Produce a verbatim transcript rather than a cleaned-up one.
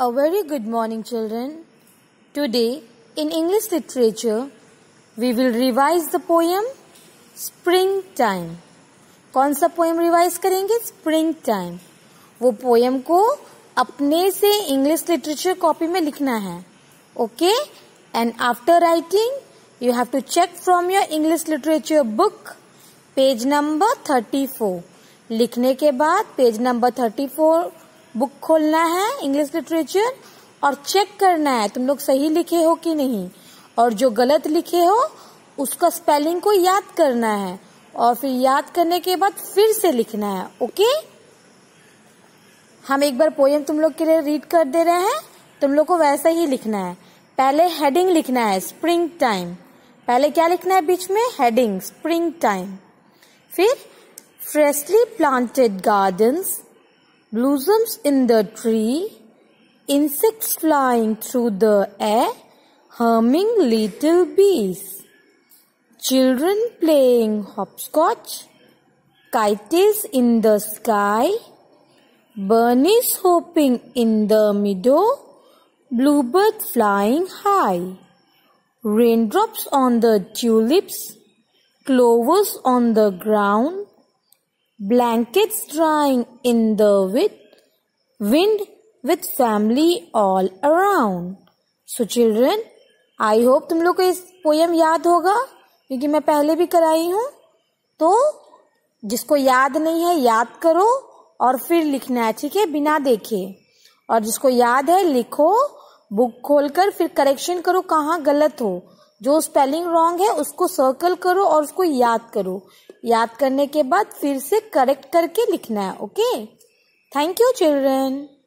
A very good morning, children. Today, in English literature, we will revise the poem Springtime. कौन सा poem revise करेंगे? Spring time. वो poem को अपने से इंग्लिश लिटरेचर कॉपी में लिखना है. Okay? And after writing you have to check from your English literature book page number thirty four. लिखने के बाद page number thirty four book खोलना है इंग्लिश लिटरेचर और चेक करना है तुम लोग सही लिखे हो कि नहीं, और जो गलत लिखे हो उसका स्पेलिंग को याद करना है और फिर याद करने के बाद फिर से लिखना है. ओके? हम एक बार पोएम तुम लोग के लिए रीड कर दे रहे हैं, तुम लोग को वैसा ही लिखना है. पहले हेडिंग लिखना है स्प्रिंग टाइम. पहले क्या लिखना है बीच में? Heading spring time. फिर freshly planted gardens, blossoms in the tree, insects flying through the air, humming little bees, children playing hopscotch, kites in the sky, bunnies hopping in the meadow, bluebird flying high, raindrops on the tulips, clovers on the ground, blankets drying in the wind with family all around. So children, I hope तुम लोग को इस poem याद होगा क्योंकि मैं पहले भी कराई हूँ. तो जिसको याद नहीं है याद करो और फिर लिखना है, ठीक है, बिना देखे. और जिसको याद है लिखो बुक खोलकर, फिर करेक्शन करो कहाँ गलत हो. जो स्पेलिंग रॉन्ग है उसको सर्कल करो और उसको याद करो. याद करने के बाद फिर से करेक्ट करके लिखना है. ओके? Thank you children.